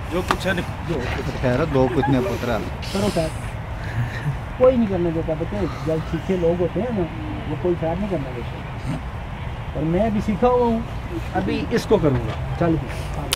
जो कुछ है जो खैर दो कितने पुत्र करो खैर, कोई नहीं करने देता बच्चे। जब सीखे लोग होते हैं ना, वो कोई खैर नहीं करना देता। और मैं भी सीखा हुआ हूँ, अभी इसको करूँगा। चल